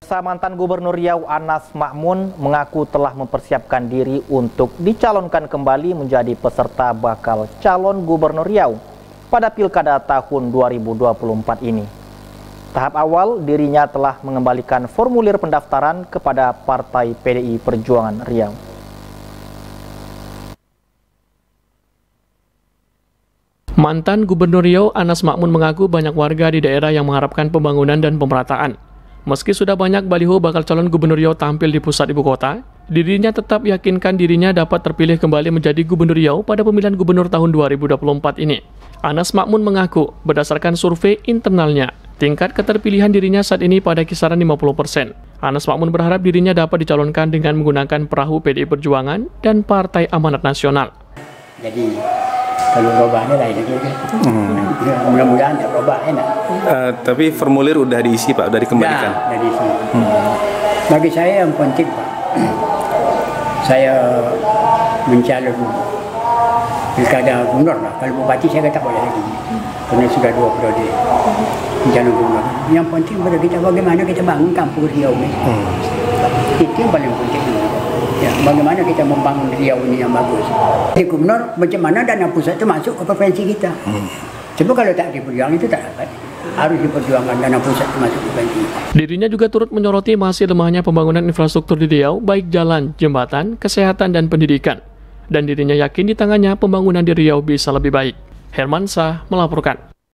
Pemirsa, mantan Gubernur Riau Anas Ma'mun mengaku telah mempersiapkan diri untuk dicalonkan kembali menjadi peserta bakal calon Gubernur Riau pada Pilkada tahun 2024 ini. Tahap awal, dirinya telah mengembalikan formulir pendaftaran kepada Partai PDI Perjuangan Riau. Mantan Gubernur Riau Anas Ma'mun mengaku banyak warga di daerah yang mengharapkan pembangunan dan pemerataan. Meski sudah banyak baliho bakal calon Gubernur Riau tampil di pusat ibu kota, dirinya tetap yakinkan dirinya dapat terpilih kembali menjadi Gubernur Riau pada pemilihan gubernur tahun 2024 ini. Anas Ma'mun mengaku berdasarkan survei internalnya, tingkat keterpilihan dirinya saat ini pada kisaran 50%. Anas Ma'mun berharap dirinya dapat dicalonkan dengan menggunakan perahu PDI Perjuangan dan Partai Amanat Nasional. Jadi kalau berubahnya lain lagi. Mudah-mudahan tak berubah enak. Tapi formulir udah diisi Pak, udah dikembalikan. Udah diisi. Bagi saya yang penting Pak, saya mencalon pilkada gubernur lah. Kalau bupati saya tak boleh lagi, karena sudah 2 periode mencalon gubernur. Yang penting pada kita bagaimana kita bangun kampung Riau ini. Itu yang paling penting. Ya, bagaimana kita membangun Riau ini yang bagus. Di gubernur, macam mana dana pusat itu masuk ke provinsi kita. Cuma kalau tak diperjuangkan itu tak dapat. Harus diperjuangkan dana pusat itu masuk ke provinsi. Dirinya juga turut menyoroti masih lemahnya pembangunan infrastruktur di Riau, baik jalan, jembatan, kesehatan, dan pendidikan. Dan dirinya yakin di tangannya pembangunan di Riau bisa lebih baik. Hermansyah melaporkan.